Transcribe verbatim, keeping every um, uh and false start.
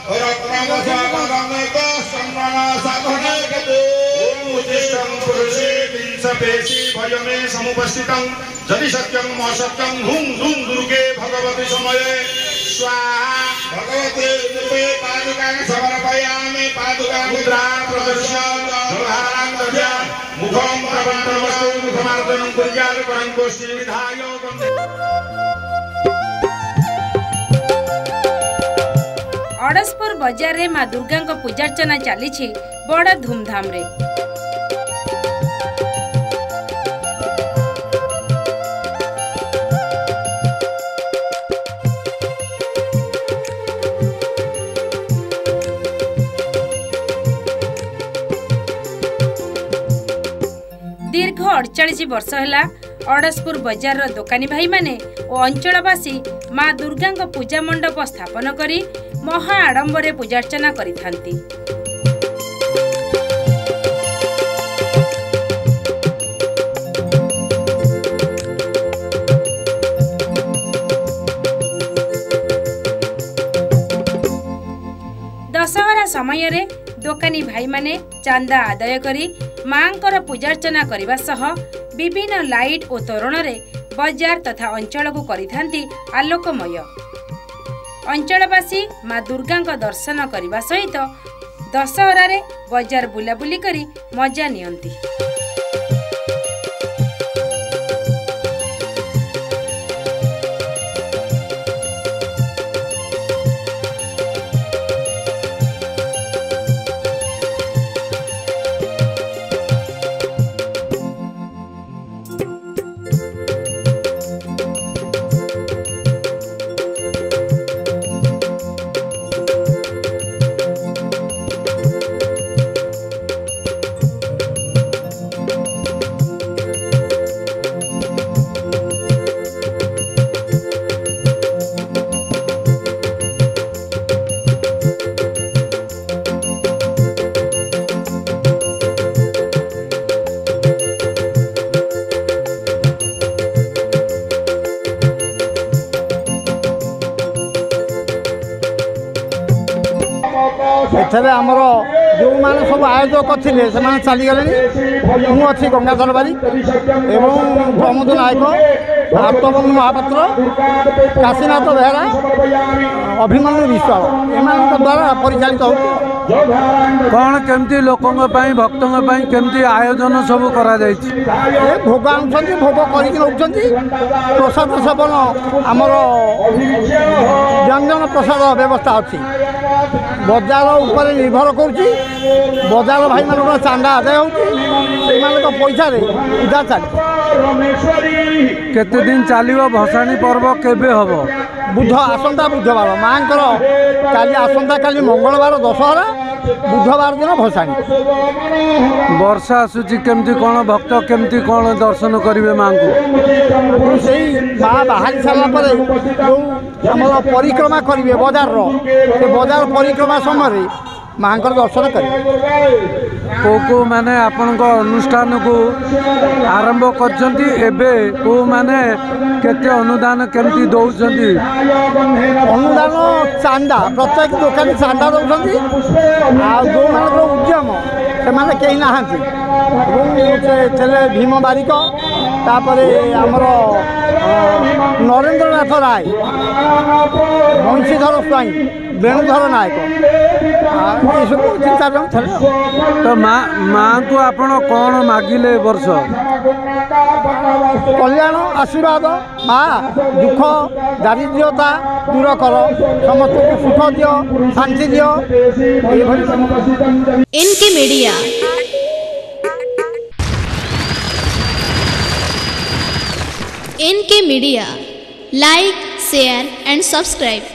जदि सत्यं असत्यं हुं हुं दुर्गे भगवती समये स्वाहा भगवते रूपे पादुकां समर्पयामि पादुकां मुद्रा प्रदर्शयामि दध्या मुखं प्रबन्धवस्तु मुखमार्जनं कुर्यात् परं गोष्ठी विधाय अड़सपुर बजार रे माँ दुर्गा को पूजार्चना चली बड़ धूमधाम रे। दीर्घ अड़चाश वर्ष है अड़सपुर बजार दोकानी भाई माने और अंचलवासी माँ दुर्गा को पूजा मंडप स्थापन करी महा आडंबरे पूजार्चना करिथांती। दशहरा समय रे दोकानी भाई माने चांदा आदाय करी मांकर पूजार्चना करने सह विभिन्न लाइट और तोरण रे बजार तथा अंचल को करिथांती आलोकमय। अंचलवासी माँ दुर्गा दर्शन करने सहित दशहरा रे बजार बुलाबुली करी मजा नियंती। एथरे आमर जो मैंने सब आयोजक थे से चलीगले मुझे गंगाधर बारी एवं प्रमोद नायक आत्मबंधु महापात्र काशीनाथ बेहरा अभिमन्यु विश्वाल एम द्वारा परिचालित हो कौन केमती लोकों भक्तों केमती आयोजन सब करा भोग आनुंट भोग कर प्रसाद सेवन आमर व्यंजन प्रसाद व्यवस्था अच्छी बजार उपर निर्भर करुच्ची बजार भाई मान चांदा आदाय हो पैसा पूजा चली केते दिन चलो भसाणी पर्व केबे हम बुध आसंता बुधवार माँ काली आसंता काली मंगलवार दशहरा बुधवार दिन भसाणी वर्षा आसूची केमती कौन भक्त केमती कौन दर्शन करेंगे माँ को से माँ बाहरी सारापर जो आम परिक्रमा करेंगे बजार से बजार परिक्रमा समय माँ दर्शन करेंगे को को माने आपण अनुष्ठान को आरंभ करछंती एबे को माने केते अनुदान केमती दउछंती अनुदान चांदा प्रत्येक दुकानी चांदा दउछंती आ जो मानकर उद्यम से माने केही नाहंती चले भीम बारिक तापरे आमर नरेंद्रनाथ राय बंशीधर स्वाई वेणुधर नायक ये सब तीन चार जन थे। तो माँ माँ को आपण कौन मागिले वर्ष कल्याण आशीर्वाद माँ दुख दारिद्र्यता दूर कर समस्त को सुख दियो शांति दियो। NK media NK media like share and subscribe.